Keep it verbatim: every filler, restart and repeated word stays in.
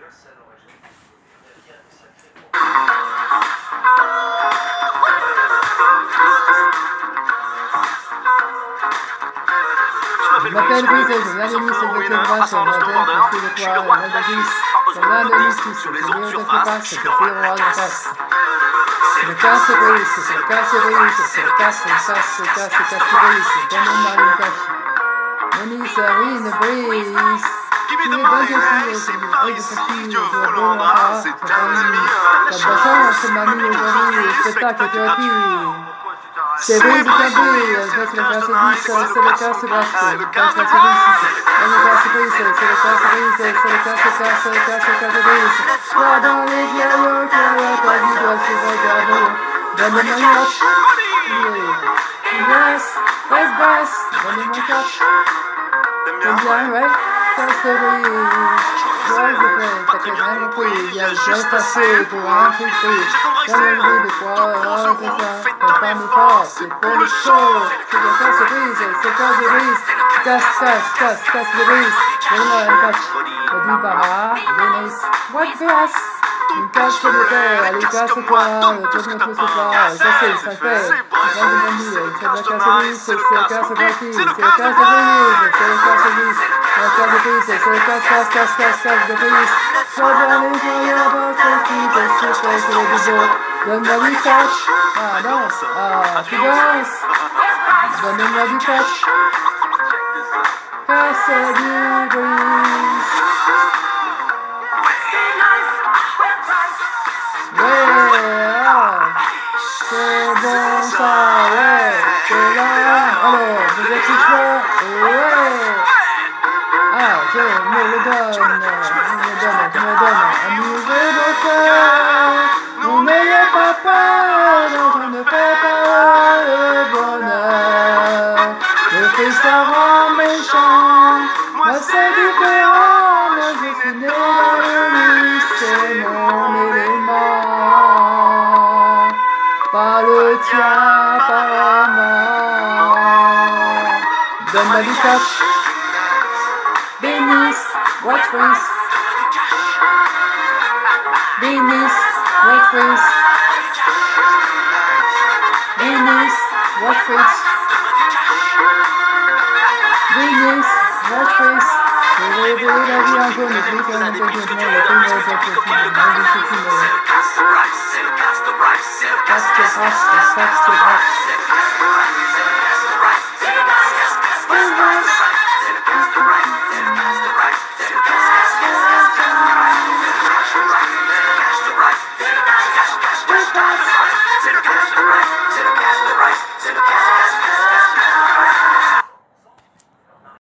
Je m'appelle Brice, je viens de Nice avec le bras sur ma tête, je suis de toi, je viens de Nice, je viens de Nice, sur les ondes de surface, je suis roi de face. C'est le casse Brice, c'est le casse Brice, c'est le casse, c'est le casse, c'est le casse, c'est le casse Brice, comme on Marie Cache. Nice, Arine, Brice. Tu es bonne de fille, c'est le fille, je vois bon là, c'est ta mamie. T'as de la chance, mamie, aujourd'hui, le spectacle est gratuit. C'est Brice qui a dit, c'est le casse Brice, c'est le casse Brice, c'est le casse Brice, c'est le casse Brice, c'est le casse Brice, c'est le casse, c'est le casse, c'est le casse, c'est le casse Brice. Toi dans les dialogues, ta vie doit se regarder. Donne-moi une watch. Yes, yes, yes, donne-moi une watch. T'aimes bien, ouais? Casse Brice. Ouais, je fais, t'as très bien compris. Il y a juste assez pour un truc free. T'as envie de quoi, c'est ça. T'as pas mis fort, c'est pour le show. C'est le casse Brice, c'est le casse Brice. Casse, casse, casse, casse le Brice. Donne-moi une catch. Produit par A, Denis. What grass? Une cache que de terre, allez casse-toi, tourne tout ce soir, ça c'est, ça fait, c'est pas de mon vie, c'est la casse Brice, c'est la casse gratuite, c'est la casse de Brice, c'est la casse Brice, c'est la casse de Brice, c'est la casse, casse, casse, casse, casse de Brice. Sois bien les voyants, c'est qui, c'est ce que c'est le bisou. Donne-moi du catch, ah danse, ah tu danses, donne-moi du catch, casse du Brice. C'est bon ça, ouais, c'est là. Alors, vous êtes tous là, ouais. Ah, je me le donne, je me le donne, je me le donne. Amusez vos cœurs, non n'ayez pas peur, non je ne fais pas le bonheur. Le fait ça rend méchant, moi c'est différent, moi je suis né dans le lit, c'est mon élément. Pas le tien, apparemment. Donne-moi du catch. Denis, watch Brice. Denis, watch Brice. Denis, watch Brice. Denis, watch Brice. J'ai rêvé la vie un jour, mais je vais faire un peu de temps, le film est possible. Casse tes bras, casse tes bras. Casse tes bras.